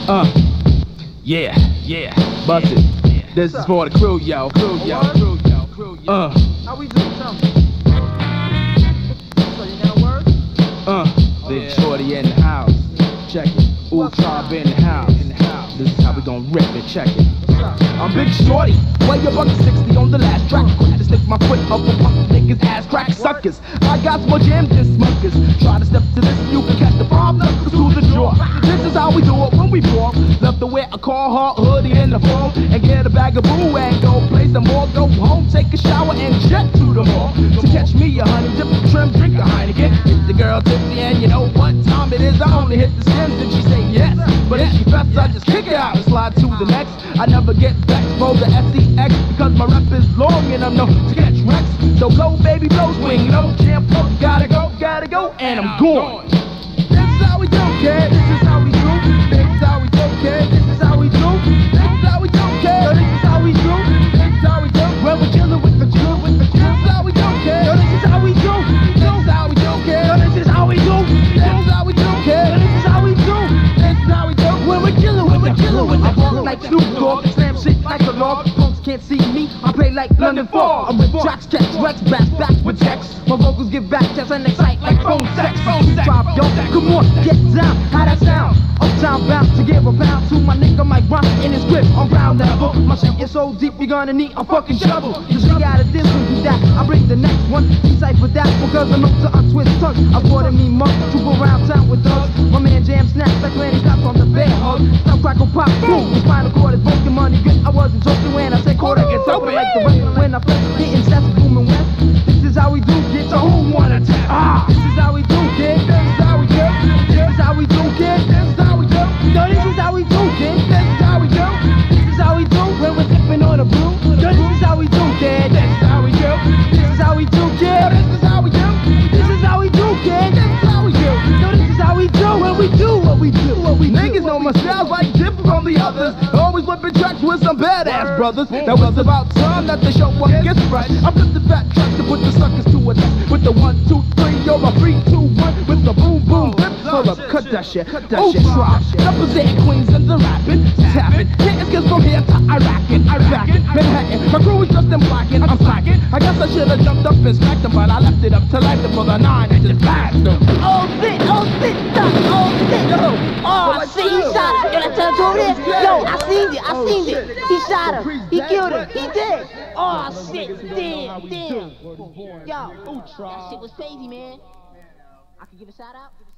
Yeah, bust it. This is for the crew, yo. How we do something? So you got a word? Big Shorty in the house. Check it. Ultra in the house. This is how we gon' rip it. Check it. I'm Big Shorty, way above 60 on the last track. Quick to stick my foot up a punk niggas ass crack suckers. I got more jams than smokers. Try to step to this, you can catch the bomb knuckles to the jaw. This is how we do it when we ball. Left to wear a Carhartt hoodie in the fall and get a bag of boo and go play some more. Go home, take a shower and jet to the mall to catch me a honey dip trim, drink a Heineken. Hit the girl tipsy and you know what time it is. I only hit the skins and she say yes, but if she fess, I just kick it out and slide to the next. I never get back for the SEX because my rep is long and I'm known to catch wrecks. So go baby, blow swing, no jam up, gotta go, and I'm going. This is how we do, kid. This is how we do. This is how we do, kid. This is how we do. This is how we do, kid. This is how we do. This is how we do. When we're chillin' with the crew, This is how we do, kid. This is how we do. This is how we do, kid. This is how we do. This is how we do, kid. This is how we do. This is how we do. When we're chillin' with the crew, I walk like Snoop Dogg, slam shit like a log. Punks can't see me. I play like London Fog. I'm with tracks, catch Rex, back with checks. My vocals give back checks and excite like phone sex. Drop, yo, come on, get down. How that sound? Uptown bound to give a pound to my nigga Mike Brown in his grip. I'm round level. My shit is so deep, you're gonna need a fucking shovel. You see out of this one to that. I bring the next one. Decipher that because I know to untwist tongue. I brought me monk to go around town with thugs. My man jam snaps like when he stops on the bed hug. Stop, crackle, pop, boom. The spinal cord is broken, money good. I wasn't joking when I said quarter gets open like the rest. When I first hitting sets, booming west. This is how we do, get so who wanna tap? This is how we do, kid. This is how we do. This is how we do, kid. This is how we do. No, this is how we do, kid. This is how we do. This is how we do when we're sipping on a brew. No, this is how we do, kid. This is how we do. This is how we do, kid. This is how we do. This is how we do, kid. This is how we do. No, this is how we do when we do what we do. Niggas know my styles like different from the others. Always whipping tracks with some badass brothers. Now it's about time that the show gets fresh. I flip the fat tracks to put the suckers to a test. With the 1, 2, 3, yo, my 3, 2, 1. With the boom, boom, flip. Hold up, cut that shit. Ultra, representing Queens and the rapping, tapping. Hitting skills from here to Iraq and Manhattan. My crew is just in blacking, I'm slacking. I guess I should've jumped up and smacked them, but I left it up to life for the 9 and just blasted them. Oh shit, stop, oh shit, he shot him. Yo, that turn over there. Yo, I seen it. He shot him. He killed him. He did. Oh shit, damn. Yo, that shit was crazy, man. I could give a shout out.